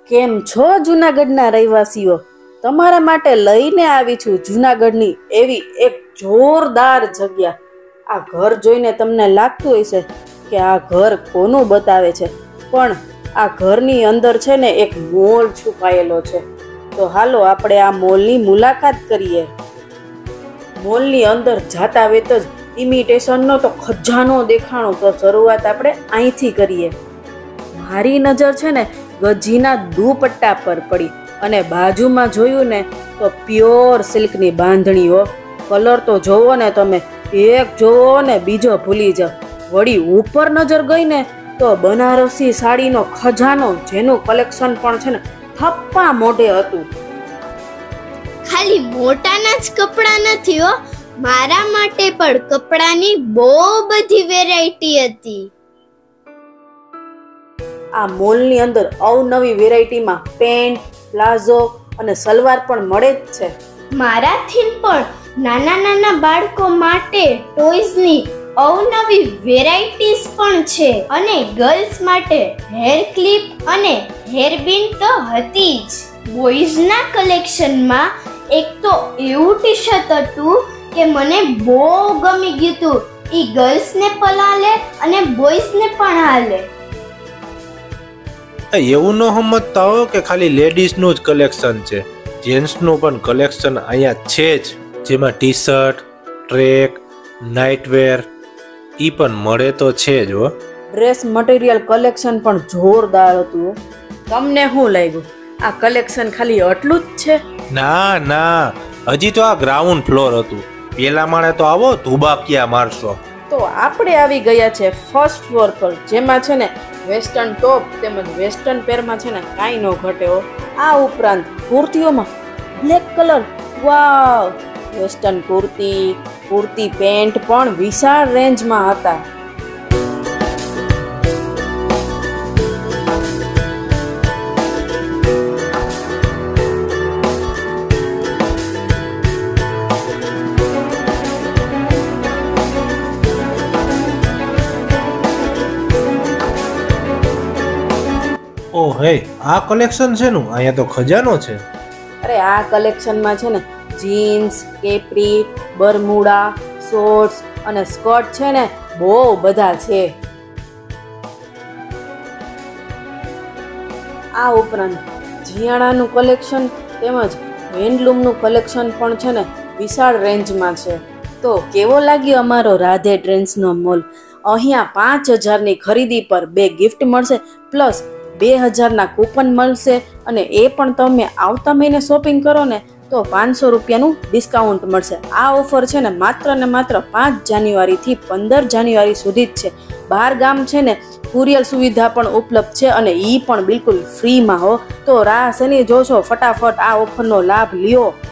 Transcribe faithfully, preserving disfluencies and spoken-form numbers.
કેમ છો જૂનાગઢના રહેવાસીઓ? તમારા માટે લઈને આવી છું જૂનાગઢની એવી એક જોરદાર જગ્યા. આ ઘર જોઈને તમને લાગતું હશે કે આ ઘર કોનું બતાવે છે, પણ આ ઘરની અંદર છે ને એક મોલ છુપાયેલો છે. તો હાલો આપણે આ મોલની મુલાકાત કરીએ. મોલની અંદર જાતા વેત જ ઇમિટેશનનો તો ખજાનો દેખાણો. તો શરૂઆત આપણે અહીંથી કરીએ. મારી નજર છે ને ગજીના દુપટ્ટા પર પડી અને બાજુમાં જોયું ને તો પ્યોર સિલ્કની બાંધણીઓ. કલર તો જોવો ને તમે, એક જોવો ને બીજો ભૂલી જાઓ. વળી ઉપર નજર ગઈ ને તો બનારસી સાડીનો ખજાનો, જેનું કલેક્શન પણ છે ને થપ્પા મોઢે હતું. ખાલી મોટાના જ કપડા નથી હો, મારા માટે પણ કપડાની બહુ બધી વેરાયટી હતી. આ મોલની અંદર અવનવી વેરાયટીમાં પેન્ટ, પ્લાઝો અને સલવાર પણ મળે જ છે. મારાથી પણ નાના નાના બાળકો માટે ટોયઝની અવનવી વેરાયટીઝ પણ છે, અને ગર્લ્સ માટે હેર ક્લિપ અને હેર બેન્ડ તો હતી જ. બોયઝના કલેક્શનમાં એક તો એવું ટી શર્ટ હતું કે મને બહુ ગમી ગયું હતું. ઈ ગર્લ્સને પણ હાલે અને બોયઝને પણ હાલે. એવું ન સમજતા હો કે ખાલી લેડીઝનું જ કલેક્શન છે, જેન્ટ્સનું પણ કલેક્શન અહીંયા છે જ. જેમાં ટી શર્ટ, ટ્રેક, નાઇટવેર ઈ પણ મળે તો છે જ હો. ડ્રેસ મટીરિયલ કલેક્શન પણ જોરદાર હતું. તમને શું લાગ્યું, આ કલેક્શન ખાલી આટલું જ છે? ના ના, હજી તો આ ગ્રાઉન્ડ ફ્લોર હતું. પેલા માળે તો આવો ધુબાકિયા મારશો. તો આપણે આવી ગયા છે ફર્સ્ટ ફ્લોર પર, જેમાં છે ને વેસ્ટર્ન ટોપ તેમજ વેસ્ટર્ન પેરમાં છે ને કાંઈ ન ઘટે હો. આ ઉપરાંત કુર્તીઓમાં black colour, wow! Western kurti, kurti pant પણ વિશાળ રેન્જમાં હતા. ઓ હે, આ કલેક્શન છે નું? અહીંયા તો ખજાનો છે. અરે આ કલેક્શનમાં છે ને જીન્સ, કેપરી, બરમુડા, શોર્ટ્સ અને સ્કર્ટ છે ને બહુ બધા છે. આ ઉપરાંત જીયાણાનું કલેક્શન તેમજ હેન્ડલૂમનું કલેક્શન પણ છે ને વિશાળ રેન્જમાં છે. તો કેવો લાગ્યો અમારો રાધે ટ્રેન્ડ્સનો મોલ? અહીંયા પાંચ હજારની ખરીદી પર બે ગિફ્ટ મળશે, પ્લસ બે હજારના કૂપન મળશે, અને એ પણ તમે આવતા મહિને શોપિંગ કરો ને તો પાંચસો રૂપિયાનું ડિસ્કાઉન્ટ મળશે. આ ઓફર છે ને માત્ર ને માત્ર પાંચ જાન્યુઆરીથી પંદર જાન્યુઆરી સુધી જ છે. બહાર ગામ છે ને કુરિયર સુવિધા પણ ઉપલબ્ધ છે, અને એ પણ બિલકુલ ફ્રીમાં હો. તો રાહ શેની જોશો, ફટાફટ આ ઓફરનો લાભ લ્યો.